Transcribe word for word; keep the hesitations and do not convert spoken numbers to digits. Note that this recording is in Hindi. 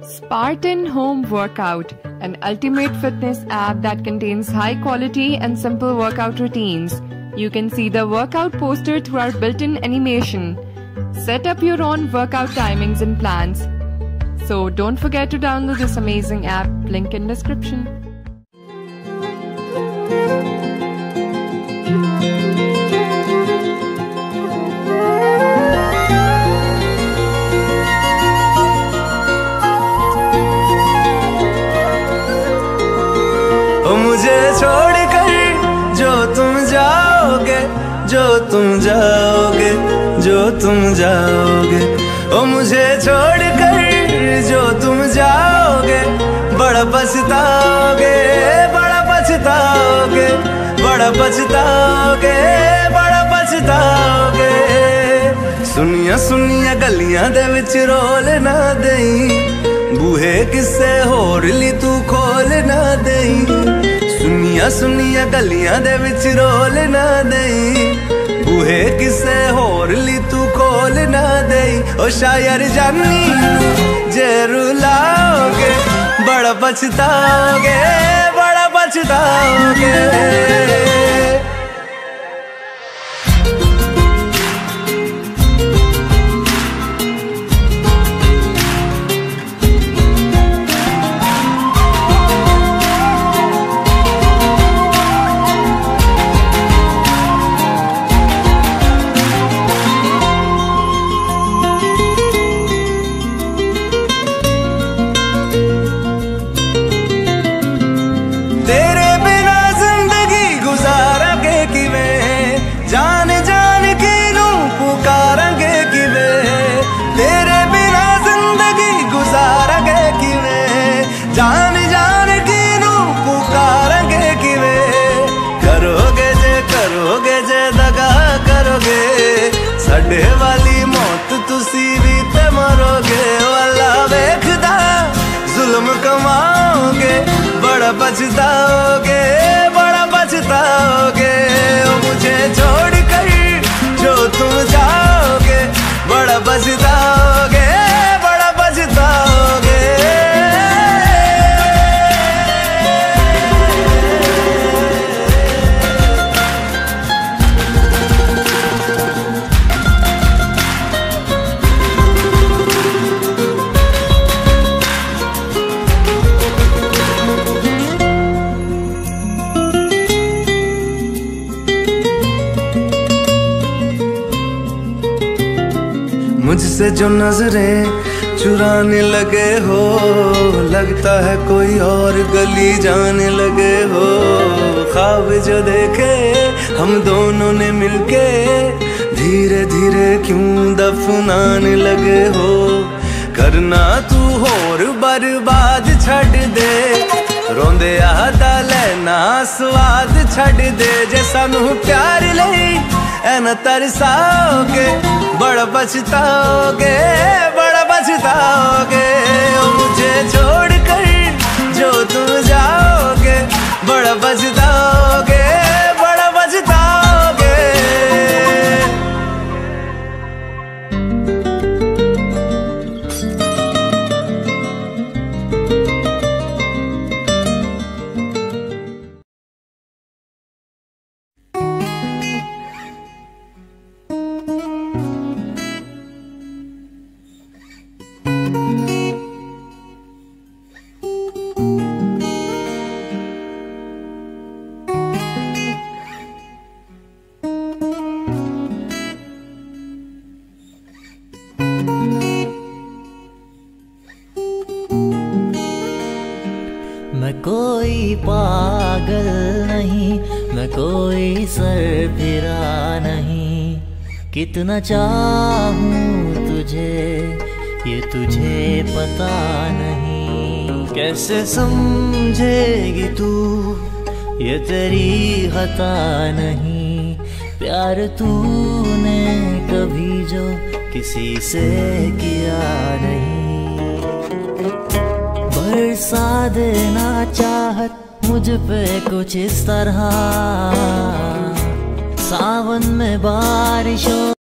Spartan Home Workout, an ultimate fitness app that contains high quality and simple workout routines. You can see the workout poster through our built-in animation. Set up your own workout timings and plans. So don't forget to download this amazing app, link in description. मुझे छोड़कर जो तुम जाओगे, जो तुम जाओगे, जो तुम जाओगे, ओ मुझे छोड़कर जो तुम जाओगे, बड़ा पछताओगे, बड़ा पछताओगे, बड़ा पछताओगे, बड़ा पछताओगे। सुनिया सुनिया गलियां दे विच रोल ना देई, बूहे किसे होर ली तू खोल ना देई। सुनिया सुनिया गलियां दे विच रोल ना देई, बूहे किसे होर ली तू खोल ना देई। ओ शायर जानी जे रुलाओगे, बड़ा पछताओगे, बड़ा पछताओगे। तेरे बिना जिंदगी गुजारांगे किवें, जान जान के नू पुकारांगे किवें। तेरे बिना जिंदगी गुजारांगे किवें, जान जान के नू पुकारांगे किवें। करोगे जे करोगे जे दगा करोगे, साडे वाली मौत तुसी भी ते मरोगे। अल्लाह वेखदा जुल्म कमाओगे, बड़ा पछताओगे, बड़ा पछताओगे। ओ मुझे छोड़कर जो तुम जाओगे, बड़ा पछताओगे, बड़ा पछताओगे। मुझसे जो नजरें चुराने लगे हो, लगता है कोई और गली जाने लगे हो। ख्वाब जो देखे हम दोनों ने मिलके, धीरे धीरे क्यों दफनाने लगे हो। करना तू होर बर्बाद छड़ दे, रोंदे आदा लेना स्वाद छड़ दे। जे सानू प्यार लई ऐन तरसाओगे, बड़ा पछताओगे, बड़ा पछताओगे। ओ मुझे छोड़कर जो तुम जाओगे, बड़ा पछताओगे, बड़ा पछताओगे। मैं कोई पागल नहीं, मैं कोई सरफिरा नहीं। कितना चाहूँ तुझे ये तुझे पता नहीं। कैसे समझेगी तू ये तेरी खता नहीं। प्यार तूने कभी जो किसी से किया नहीं। बरसा देना चाहत मुझ पे कुछ इस तरह, सावन में बारिशों